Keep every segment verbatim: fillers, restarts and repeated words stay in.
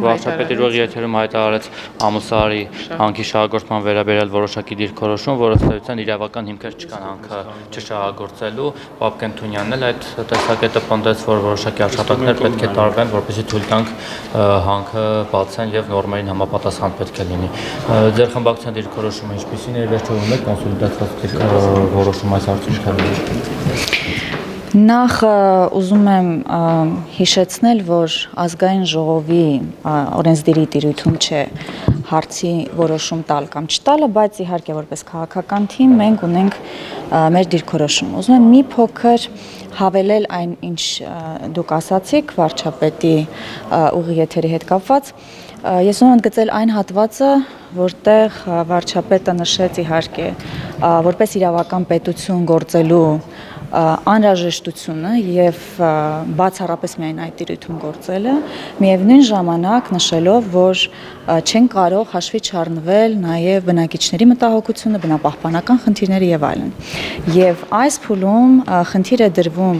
վարչապետի ուղիղ եթերում հայտարարեց Ամուսարի հանքի շահագործման վերաբերյալ որոշակի դիրքորոշում, որը ըստ իրավական հիմքեր չկան հանքը չշահագործելու։ Պապկեն Թունյանն էլ այդ տեսակետը պնդեց, որ որոշակի աշխատանքներ պետք է տարվեն, որպեսզի թույլ տանք հանքը բացեն եւ նորմերին համապատասխան պետք է լինի։ Ձեր խմբակցության դիրքորոշումը ինչպիսին է, վերջում ունեք կոնսոլիդացված որոշում այս արդյունքների։ Նախ ուզում եմ հիշեցնել, որ ազգային ժողովի օրենսդիրի տիրույթում չէ հարցի որոշում տալ կամ չտալը, բայց իհարկե որպես քաղաքական թիմ մենք ունենք մեր դիրքորոշում։ Ուզում եմ մի փոքր հավելել այն, ինչ դուք ասացիք վարչապետի ուղիղ եթերի հետ կապված։ Ես ուզում եմ ընդգծել այն հատվածը, որտեղ վարչապետը նշեց իհարկե որպես իրավական պետություն գործելու անհրաժեշտությունը եւ բացառապես միայն այդ տիրույթում գործելը, միևնույն ժամանակ նշելով, որ չեն կարող հաշվի չառնվել նաեւ բնակիչների մտահոգությունը, բնապահպանական խնդիրները եւ այլն։ Եվ այս փուլում խնդիր է դրվում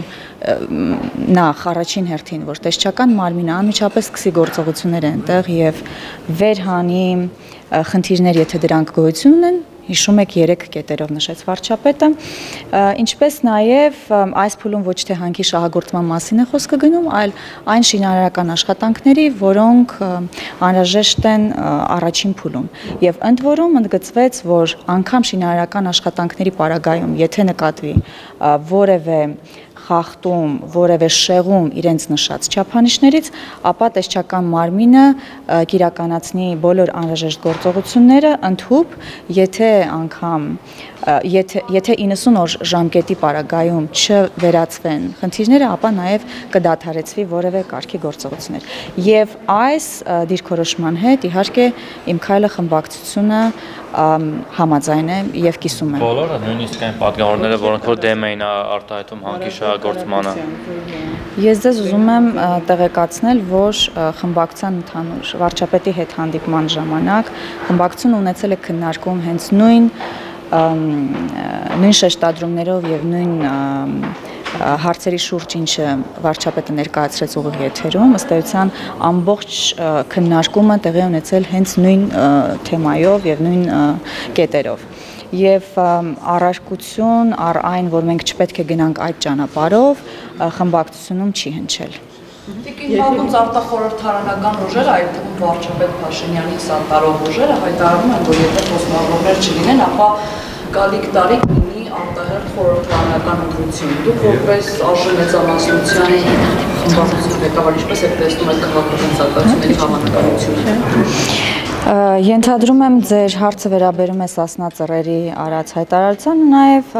նախ առաջին հերթին, որ տեսչական մարմինը անմիջապես սկսի գործողություններ այնտեղ եւ վերհանի խնդիրներ, եթե դրանք գոյություն ունեն, հիշում եք երեք կետերով նշեց վարչապետը, ինչպես նաև այս փուլում ոչ թե հանքի շահագործման մասին է խոսքը գնում, այլ այն շինարարական աշխատանքների, որոնք անհրաժեշտ են առաջին փուլում։ Եվ ընդ որում ընդգծվեց, որ անգամ շինարարական աշխատանքների պարագայում, եթե նկատվի որևէ խախտում, որևէ շեղում իրենց նշած չափանիշներից, ապա տեսչական մարմինը կիրականացնի բոլոր անհրաժեշտ գործողությունները ընդհուպ, եթե անգամ եթե եթե իննսուն օր ժամկետի պարագայում չվերացվեն խնդիրները, ապա նաև կդադարեցվի որևէ կարգի գործողություններ։ Եվ այս դիրքորոշման հետ իհարկե իմ քայլը խմբակցությունը համաձայն է եւ կիսում է։ Բոլորը, նույնիսկ այն պատգամավորները, որոնք որ դեմ էին արտահայտում հանքի շահագործմանը։ Ես ձեզ ուզում եմ տեղեկացնել, որ խմբակցության ընդհանուր վարչապետի հետ հանդիպման ժամանակ խմբակցությունը ունեցել է քննարկում հենց նույն նույն շեշտադրումներով եւ նույն հարցերի շուրջ, ինչը վարչապետը ներկայացրեց ուղիղ եթերում, ըստ էության ամբողջ քննարկումը տեղի ունեցել հենց նույն թեմայով եւ նույն կետերով։ Եվ առարկություն առ այն, որ մենք չպետք է գնանք այդ ճանապարհով, խմբակցությունում չի հնչել։ Տիկին Մակունց արտախորհրդարանական ուժերը, այդ թվում վարչապետ Փաշինյանի սանտարող ուժերը հայտարարում են, որ եթե խոսնավորներ չլինեն, ապա գալիք տարի կլինի արտահերթ խորհրդարանական ընտրություն։ Դուք որպես արժանացության խմբակցության ղեկավար ինչպես եք տեսնում այդ քաղաքական սակացությունների հավանականությունը։ Ենթադրում եմ ձեր հարցը վերաբերում է Սասնա Ծռերի արած հայտարարությանը, նաև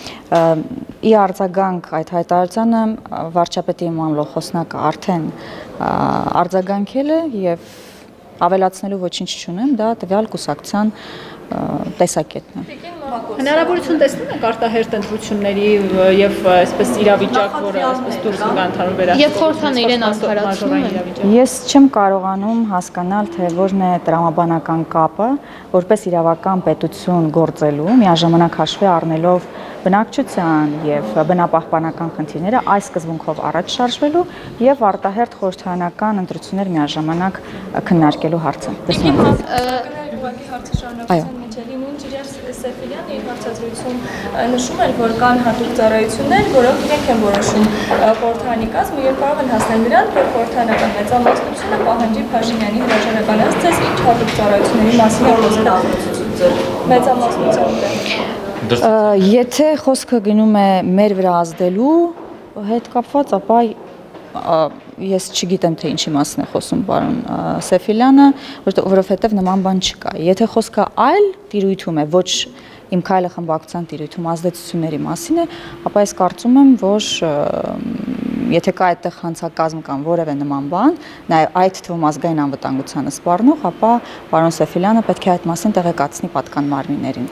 ի արձագանք այդ հայտարարությանը վարչապետի մամլո խոսնակը արդեն արձագանքել է եւ ավելացնելու ոչինչ չունեմ, դա տվյալ կուսակցության տեսակետն է։ Հնարավորություն տեսնում եք արտահերթ ընտրությունների եւ այսպես իրավիճակ, որը այսպես դուրս գա ընդհանուր վերահսկողության։ Եվ խորհրդան իրեն անկարացնում է։ Ես չեմ կարողանում հասկանալ, թե որն է տրամաբանական կապը, որպես իրավական պետություն գործելու, միաժամանակ հաշվի առնելով բնակչության եւ բնապահպանական խնդիրները այս սկզբունքով առաջ շարժվելու եւ արտահերթ խորհրդարանական ընտրություններ միաժամանակ քննարկելու հարցը։ Այո։ Սեֆիրյանը իր հարցազրույցում նշում էր, որ կան հատուկ ծառայություններ, որոնք իրենք են որոշում խորհրդարանի կազմը եւ կարող են հասնել նրան, որ խորհրդարանական մեծամասնությունը պահանջի Փաշինյանի հրաժարականից, ցես ինչ հատուկ ծառայությունների մասին է խոսքը մեծամասնության։ Եթե խոսքը գնում է մեր վրա ազդելու հետ կապված, ապա ես չգիտեմ, թե ինչի մասին է խոսում պարոն Սեֆիլյանը, որովհետև նման բան չկա։ Եթե խոսքը այլ տիրույթում է, ոչ իմ քայլը խմբակցության տիրույթում ազդեցությունների մասին է, ապա ես կարծում եմ, որ եթե կա այդտեղ հանցակազմ կամ որևէ նման բան, նաև այդ թվում ազգային անվտանգությանը սպառնող, ապա պարոն Սեֆիլյանը պետք է այդ մասին տեղեկացնի պատկան մարմիններին։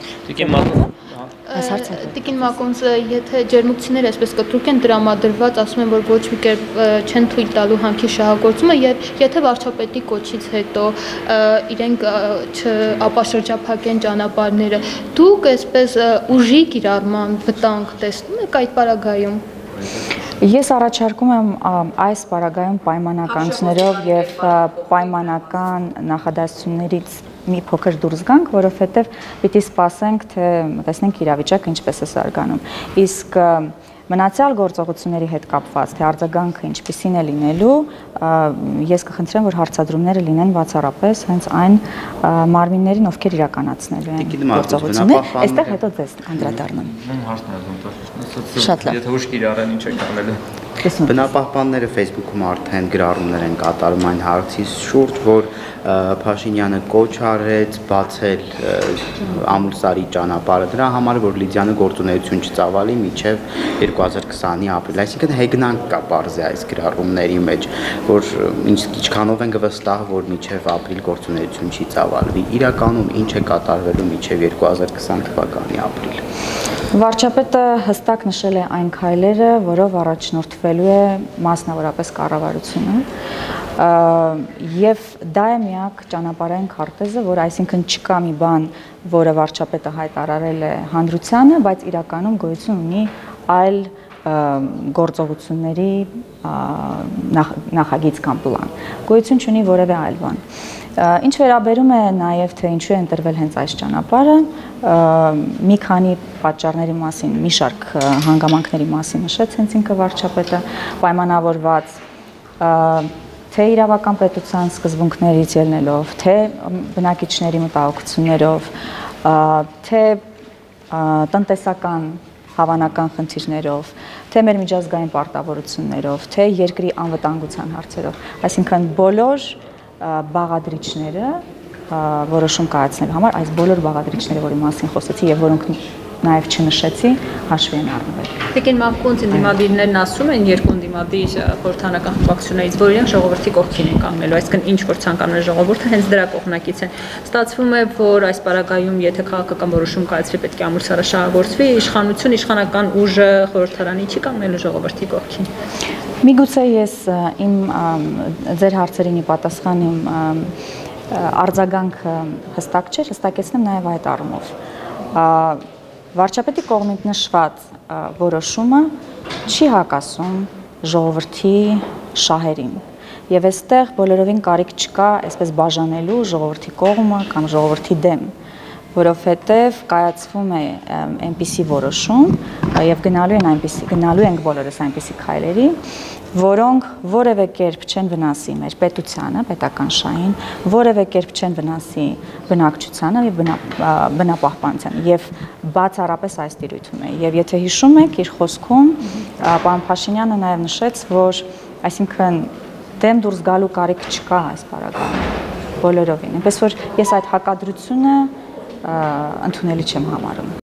Տիկին Մակոնց, եթե ջերմուկցիները այսպես կտրուկ են տրամադրված, ասում են, որ ոչ մի կերպ չեն թույլ տալու հանքի շահագործումը, եւ եթե վարչապետի կոչից հետո իրենք չապաշրջափակեն ճանապարհները, դուք այսպես ուժի կիրառման վտանգ տեսնում եք այդ պարագայում։ Ես առաջարկում եմ այս պարագայում պայմանականություններով եւ պայմանական նախադասություններից մի փոքր դուրս գանք, որովհետեւ պիտի սպասենք, թե տեսնենք իրավիճակը ինչպես է զարգանում։ Իսկ մնացյալ գործողությունների հետ կապված, թե արձագանքը ինչպիսին է լինելու, ես կխնդրեմ, որ հարցադրումները լինեն բացառապես հենց այն մարմիններին, ովքեր իրականացնելու են գործողությունները, այստեղ հետո ձեզ անդրադառնամ։ Մեն հարցն եմ ուզում Շատ լավ։ Եթե ուշ կիրառեն ինչ է կարելի։ Բնապահպանները Facebook-ում արդեն գրառումներ են կատարում այն հարցի շուրջ, որ Փաշինյանը կոչ արեց բացել Ամուլսարի ճանապարհը դրա համար, որ Լիդիանը գործունեություն չծավալի մինչև երկու հազար քսանի ապրիլ։ Այսինքն հեգնանք կա բարձի այս գրառումների մեջ, որ ինչքանով են վստահ, որ մինչև ապրիլ գործունեություն չի ծավալվի։ Իրականում ինչ է կատարվելու մինչև երկու հազար քսան թվականի ապրիլ։ Վարչապետը հստակ նշել է այն քայլերը, որով առաջնորդվելու է մասնավորապես կառավարությունը, եւ դա է միակ ճանապարհային քարտեզը, որ այսինքն չկա մի բան, որը վարչապետը հայտարարել է հանրությանը, բայց իրականում գոյություն ունի այլ գործողությունների նախագիծ կամ պլան։ Գոյություն չունի որևէ այլ բան։ Ինչ վերաբերում է նաև թե ինչու է ընտրվել հենց այս ճանապարհը, մի քանի պատճառների մասին, մի շարք հանգամանքների մասին նշեց հենց ինքը վարչապետը, պայմանավորված թե իրավական պետության սկզբունքներից ելնելով, թե բնակիչների մտահոգություններով, թե տնտեսական հավանական խնդիրներով, թե մեր միջազգային պարտավորություններով, թե երկրի անվտանգության հարցերով, այսինքն բոլոր բաղադրիչները որոշում կայացնելու համար այս բոլոր բաղադրիչները, որի մասին խոսեցի եւ որոնք նաև չնշեցի, հաշվի են առնվել։ Տիկին Մակոն ընդդիմադիրներն ասում են երկու ընդդիմադիր խորհրդանական խմբակցություններից, որ իրենք ժողովրդի կողքին են կանգնելու, այսինքն ինչ որ ցանկանում է ժողովուրդը, հենց դրա կողմնակից են։ Ստացվում է, որ այս պարագայում, եթե քաղաքական որոշում կայացվի, պետք է Ամուլսարը շահագործվի, իշխանություն, իշխանական ուժը խորհրդարանի չի կանգնելու ժողովրդի կողքին։ Միգուցե ես իմ ձեր հարցերին պատասխանեմ արձագանքը հստակ չէ, հստակեցնեմ նաև այդ առումով։ Վարչապետի կողմից նշված որոշումը չի հակասում ժողովրդի շահերին եւ այստեղ բոլորովին կարիք չկա այսպես բաժանելու ժողովրդի կողմը կամ ժողովրդի դեմ, որովհետեւ կայացվում է այնպիսի որոշում եւ գնալու են այնպիսի գնալու ենք բոլորս այնպիսի քայլերի, որոնք որևէ կերպ չեն վնասի մեր պետությանը, պետական շահին, որևէ կերպ չեն վնասի բնակչությանը եւ բնապահպանությանը եւ բացառապես այս տիրույթում է։ Եվ եթե հիշում եք, իր խոսքում պարոն Փաշինյանը նաեւ նշեց, որ այսինքն դեմ դուրս գալու կարիք չկա այս պարագայում բոլորովին։ Այնպես որ ես այդ հակադրությունը ընդունելի չեմ համարում։